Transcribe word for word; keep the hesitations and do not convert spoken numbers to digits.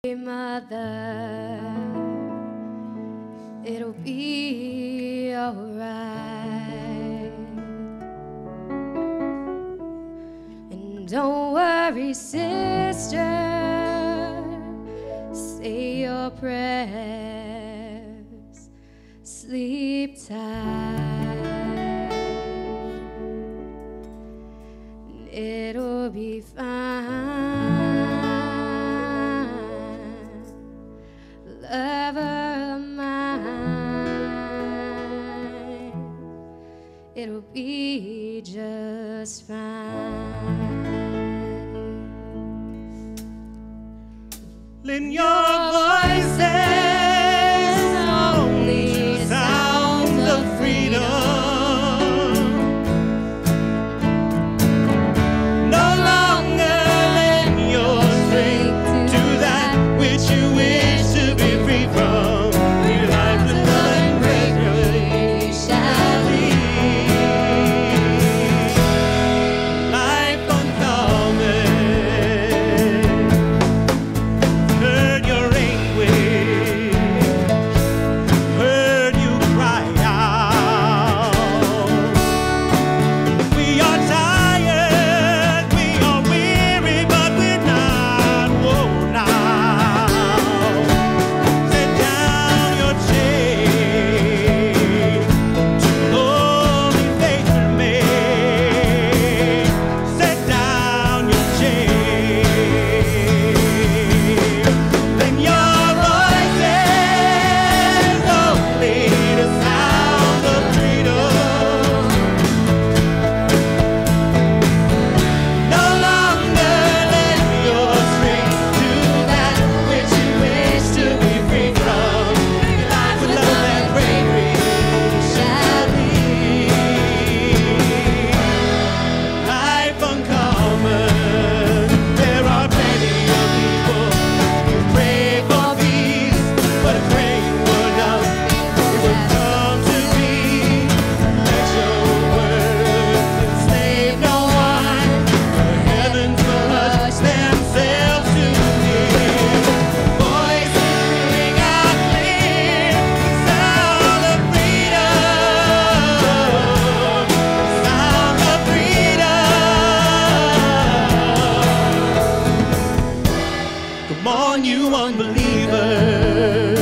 Mother, it'll be alright. And don't worry, sister, say your prayers, sleep tight, and it'll be fine. Lover of mine, it'll be just fine. Lend your voices, only sounds of freedom. No longer lend your strength to that which you wish to be free from. Your life to love and bravery you shall lead. Life uncommon. Heard your anguish, heard you cry out. We are tired, we are weary, but we're not worn out. Set down your chain to holy faith remain. Set down your chain. Then your voices only the sound of freedom. No longer lend your strength to that which you wish to be free from. Your life with love and bravery shall lead. Life uncommon. There are plenty of people who pray for peace, but if praying were done, it would come to be. Let your words enslave no one. The heavens will hush themselves to hear. Voices ring out clear, the sound of freedom, sound of freedom. Come on, you unbelievers.